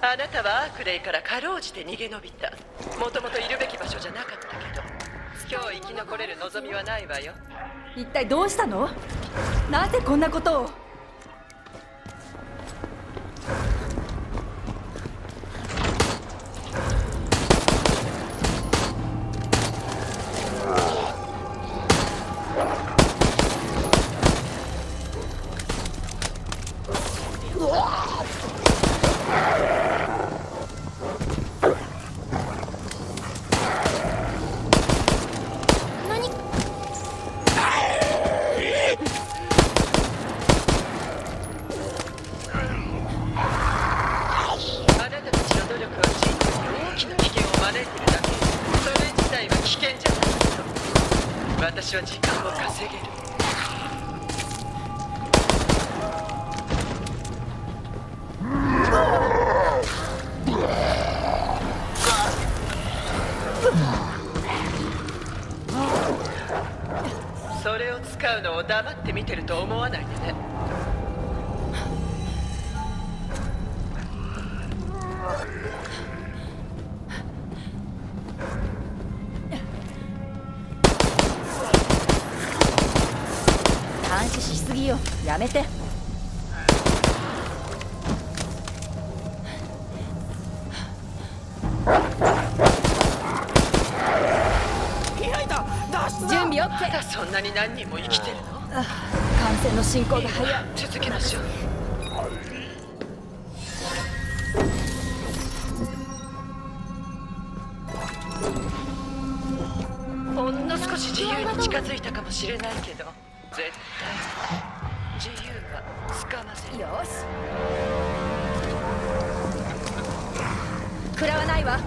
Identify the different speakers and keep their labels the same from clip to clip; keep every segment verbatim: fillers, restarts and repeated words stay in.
Speaker 1: あなたはアークレイからかろうじて逃げ延びた。もともといるべき場所じゃなかったけど、今日生き残れる望みはないわよ。
Speaker 2: 一体どうしたの？なぜこんなことを？
Speaker 1: 私は時間を稼げる。それを使うのを黙って見てると思わないでね。
Speaker 2: 監視しすぎよ。やめて。準備 オーケー。
Speaker 1: まだそんなに何人も生きてるの？
Speaker 2: 感染の進行が早い。
Speaker 1: 続けましょう。ほんの少し自由に近づいたかもしれないけど、絶対自由はつかませる。
Speaker 2: よし、食らわないわ。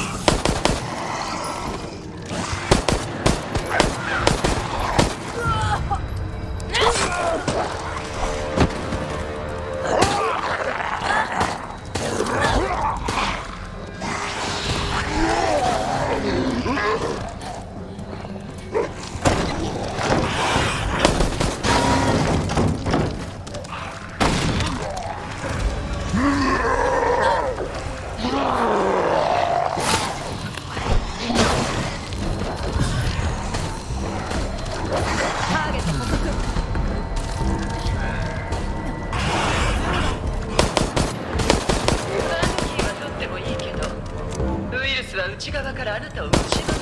Speaker 1: 内側からあなたを打ち抜いてるわよ。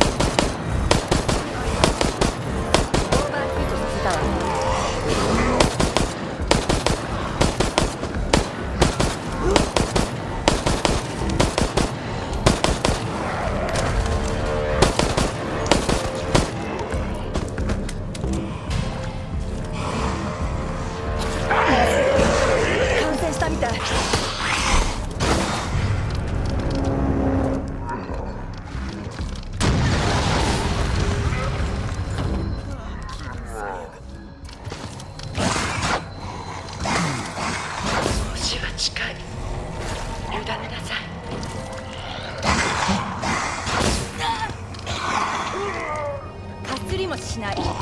Speaker 2: オーバーヒートさせたわ。感染したみたい。しない。よく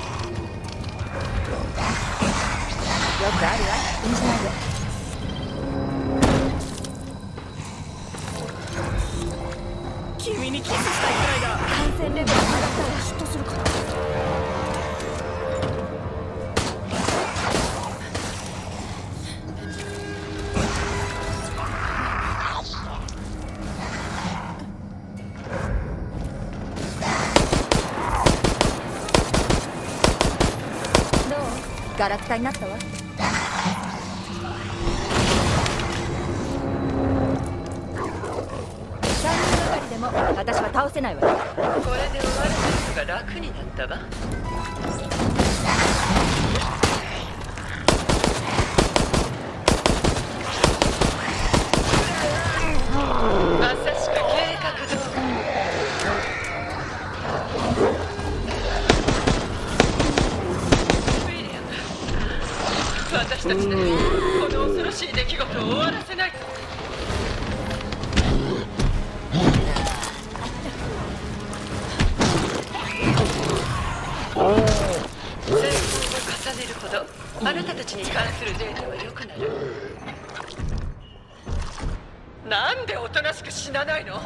Speaker 2: あるわ。気にしないで。君にキスしたいくらいだ。感染レベル上がったら嫉妬するから。ガラクタになったわ。三人がかりでも私は倒せないわよ。
Speaker 1: これで終わらせるのが楽になったわ。まさしく計画通り。私たちでこの恐ろしい出来事を終わらせないと。成功を重ねるほどあなたたちに関するデータは良くなる。 なんでおとなしく死なないの？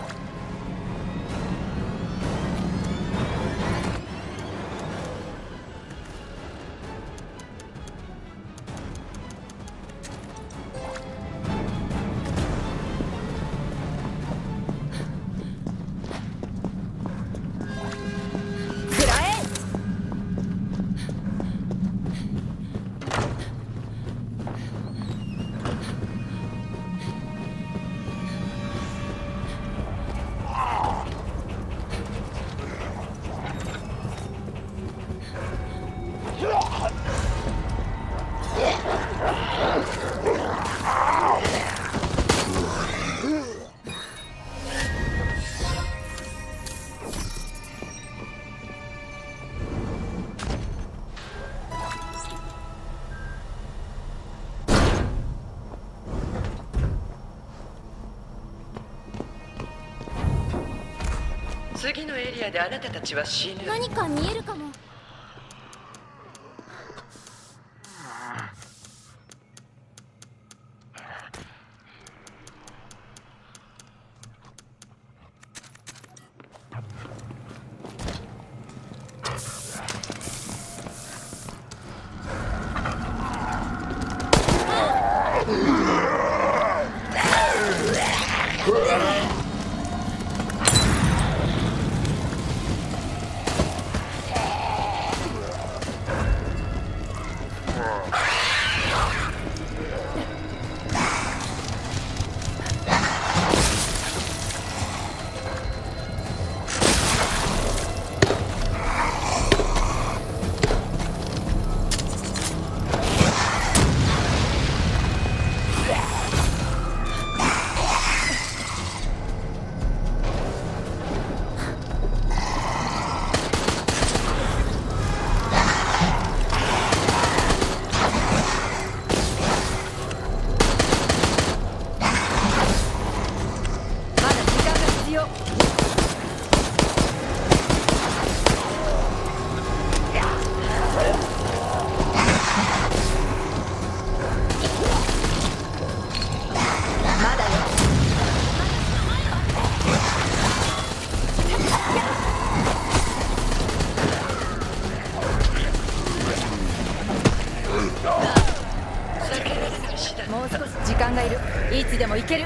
Speaker 1: 次のエリアであなたたちは死ぬ。
Speaker 2: 何か見えるかも。もう少し時間がいる。いつでも行ける。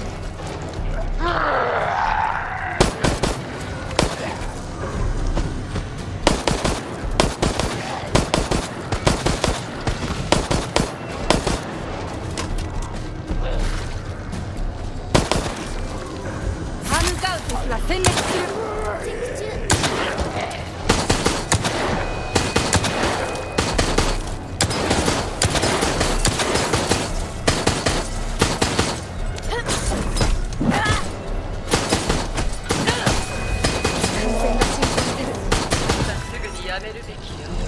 Speaker 2: ハムガウスが殲滅する。
Speaker 1: やめるべきよ。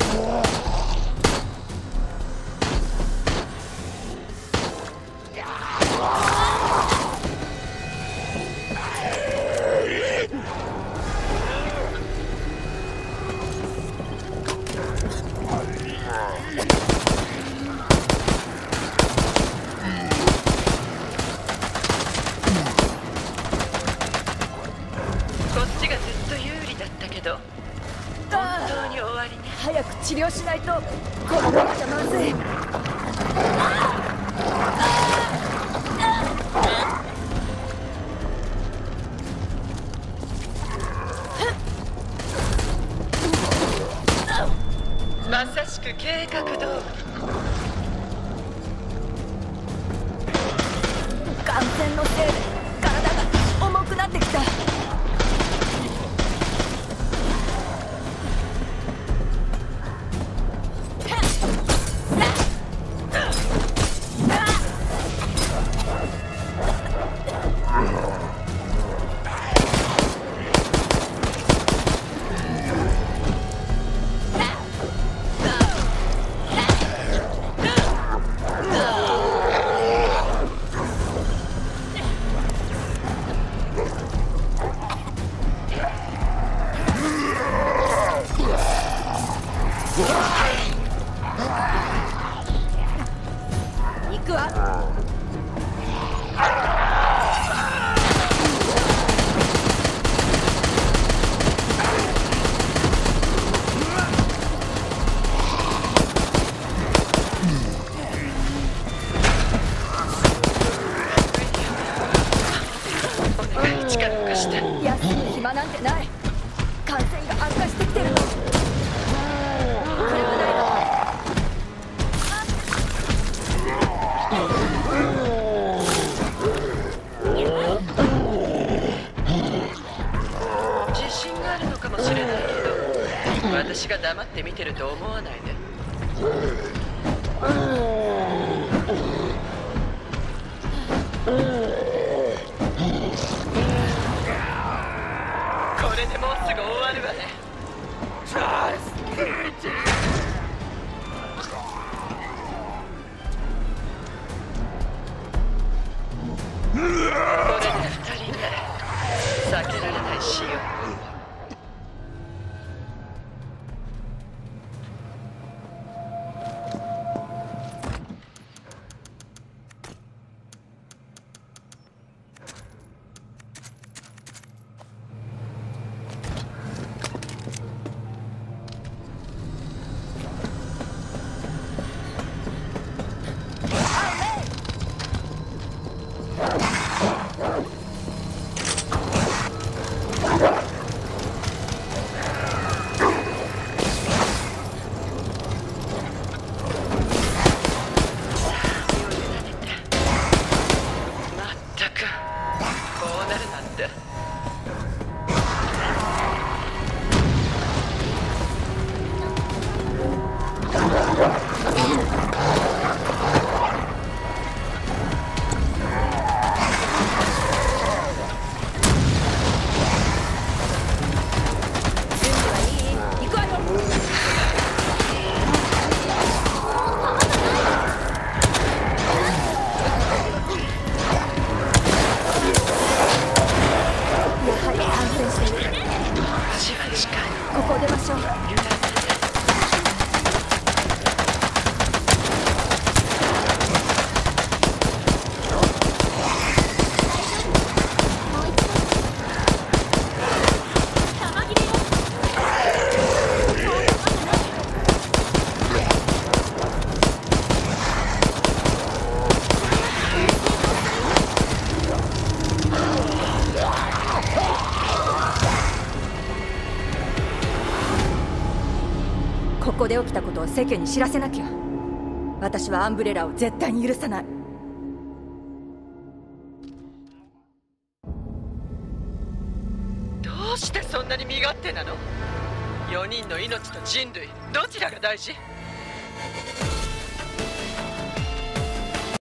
Speaker 1: こっちがずっと有利だったけど本当に終わりね。
Speaker 2: 早く治療しないとこのままじゃまずい。
Speaker 1: まさしく計画通り。
Speaker 2: 感染のせいで体が重くなってきた。行くわ。
Speaker 1: 私が黙って見てると思わないで。これでもうすぐ終わるわね。これで二人で避けられない死よ。
Speaker 2: ここで起きたことを世間に知らせなきゃ。私はアンブレラを絶対に許さない。
Speaker 1: どうしてそんなに身勝手なの？よにんの命と人類、どちらが大事？